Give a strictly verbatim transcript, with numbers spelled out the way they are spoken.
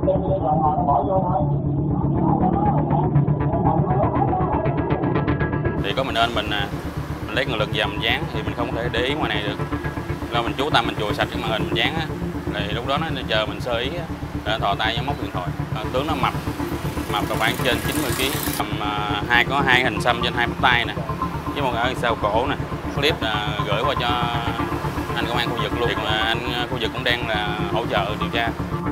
Thì có mình ơn mình mình lấy nguồn lực về mình dán thì mình không thể để ý ngoài này được. Rồi mình chú tâm mình chùi sạch cái màn hình mình dán á, thì lúc đó nó chờ mình sơ ý á, để thò tay nhắm móc điện thoại. Tướng nó mập, mập là khoảng trên chín mươi ki lô gam, tầm hai có hai hình xăm trên hai bắp tay nè, với một ở sau cổ nè. Clip là gửi qua cho anh công an khu vực luôn, mà anh khu vực cũng đang là hỗ trợ điều tra.